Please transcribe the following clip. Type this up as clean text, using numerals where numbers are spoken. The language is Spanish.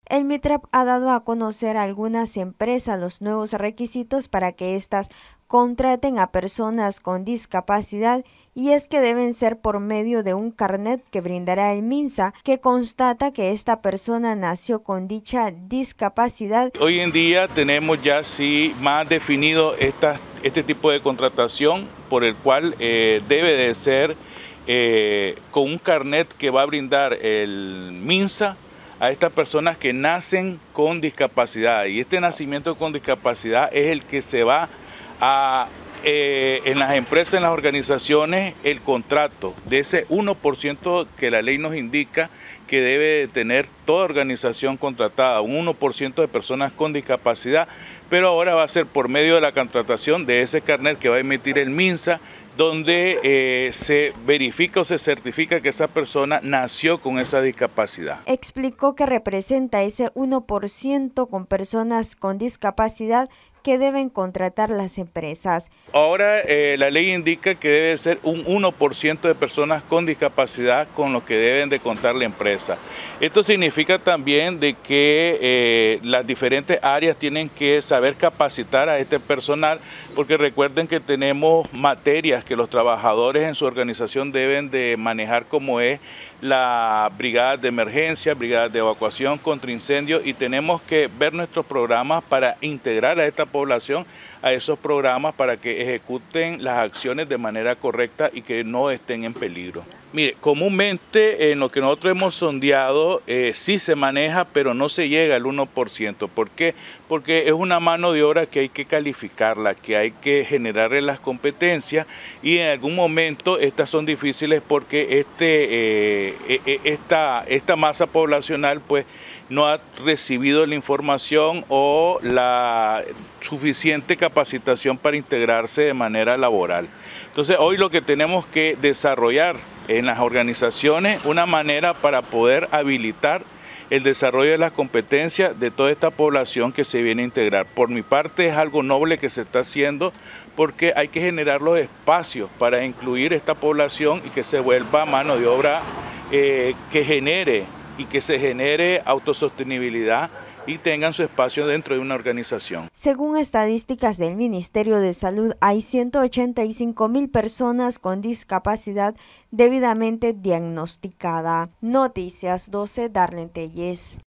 El MITRAP ha dado a conocer a algunas empresas los nuevos requisitos para que éstas contraten a personas con discapacidad, y es que deben ser por medio de un carnet que brindará el MINSA, que constata que esta persona nació con dicha discapacidad. Hoy en día tenemos ya sí más definido este tipo de contratación, por el cual debe de ser con un carnet que va a brindar el MINSA a estas personas que nacen con discapacidad, y este nacimiento con discapacidad es el que se va a en las empresas, en las organizaciones, el contrato de ese 1% que la ley nos indica que debe de tener toda organización contratada, un 1% de personas con discapacidad, pero ahora va a ser por medio de la contratación de ese carnet que va a emitir el MINSA, donde se verifica o se certifica que esa persona nació con esa discapacidad. Explicó que representa ese 1% con personas con discapacidad que deben contratar las empresas. Ahora la ley indica que debe ser un 1% de personas con discapacidad con lo que deben de contar la empresa. Esto significa también de que las diferentes áreas tienen que saber capacitar a este personal, porque recuerden que tenemos materias que los trabajadores en su organización deben de manejar, como es la brigada de emergencia, brigada de evacuación contra incendios, y tenemos que ver nuestros programas para integrar a esta población a esos programas para que ejecuten las acciones de manera correcta y que no estén en peligro. Mire, comúnmente en lo que nosotros hemos sondeado sí se maneja, pero no se llega al 1%. ¿Por qué? Porque es una mano de obra que hay que calificarla, que hay que generarle las competencias, y en algún momento estas son difíciles porque esta masa poblacional pues no ha recibido la información o la suficiente capacitación para integrarse de manera laboral. Entonces hoy lo que tenemos que desarrollar en las organizaciones una manera para poder habilitar el desarrollo de las competencias de toda esta población que se viene a integrar. Por mi parte es algo noble que se está haciendo, porque hay que generar los espacios para incluir esta población y que se vuelva mano de obra que genere y que se genere autosostenibilidad y tengan su espacio dentro de una organización. Según estadísticas del Ministerio de Salud, hay 185.000 personas con discapacidad debidamente diagnosticada. Noticias 12, Darlene Telles.